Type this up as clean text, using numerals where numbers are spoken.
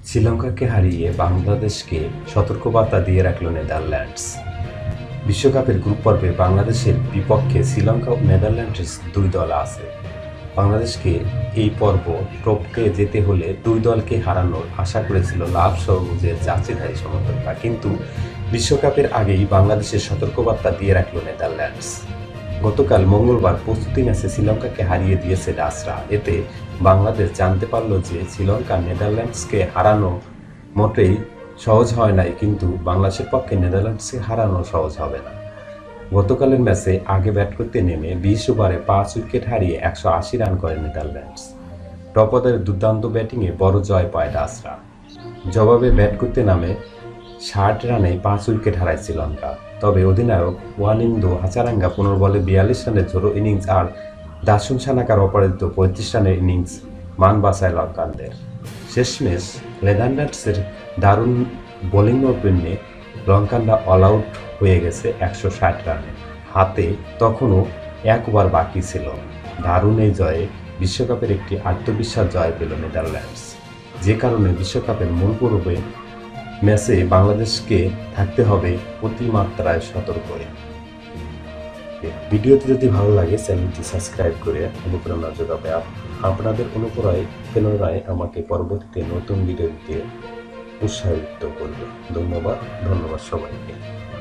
শ্রীলঙ্কাকে হারিয়ে বাংলাদেশকে সতর্কবার্তা দিয়ে রাখল নেদারল্যান্ডস। বিশ্বকাপের গ্রুপ পর্বে বাংলাদেশের বিপক্ষে শ্রীলঙ্কা ও নেদারল্যান্ডস দুই দল আছে। বাংলাদেশকে এই পর্ব টপকে যেতে হলে দুই দলকে হারানোর আশা করেছিল লাভ সবুজের যাত্রীধারী সমর্থকরা, কিন্তু বিশ্বকাপের আগেই বাংলাদেশের সতর্কবার্তা দিয়ে রাখল নেদারল্যান্ডস। গতকাল মঙ্গলবার প্রস্তুতি ম্যাচে শ্রীলঙ্কাকে হারিয়ে দিয়েছে ডাচরা। এতে বাংলাদেশ জানতে পারল যে শ্রীলঙ্কা নেদারল্যান্ডসকে হারানো মোটেই সহজ হয় নাই, কিন্তু বাংলাদেশের পক্ষে নেদারল্যান্ডসকে হারানো সহজ হবে না। গতকালের ম্যাচে আগে ব্যাট করতে নেমে 20 ওভারে 5 উইকেট হারিয়ে 180 রান করে নেদারল্যান্ডস। টপ অর্ডারের দুর্দান্ত ব্যাটিংয়ে বড় জয় পায় ডাচরা। জবাবে ব্যাট করতে নামে 60 রানে 5 উইকেট হারায় শ্রীলঙ্কা। তবে অধিনায়ক ওয়ানিন্দু হাচারাঙ্গা 15 বলে 42 রানের ঝোড়ো ইনিংস আর দাসুন সানাকার অপরাজিত 35 রানের ইনিংস মান বাঁচায় লঙ্কানদের। শেষমেশ নেদারল্যান্ডসের দারুণ বোলিং নৈপুণ্যে লঙ্কানরা অল আউট হয়ে গেছে 160 রানে। হাতে তখনও 1 ওভার বাকি ছিল। দারুণ এই জয়ে বিশ্বকাপের একটি আত্মবিশ্বাস জয় পেল নেদারল্যান্ডস, যে কারণে বিশ্বকাপের মূল পর্বে ম্যাচে বাংলাদেশকে থাকতে হবে অতিমাত্রায় সতর্ক। ভিডিওটি যদি ভালো লাগে চ্যানেলটি সাবস্ক্রাইব করে অনুপ্রেরণা যোগাবে। আপনাদের অনুপ্রেরণায় আমাকে পরবর্তীতে নতুন ভিডিও দিতে উৎসাহিত করবে। ধন্যবাদ সবাইকে।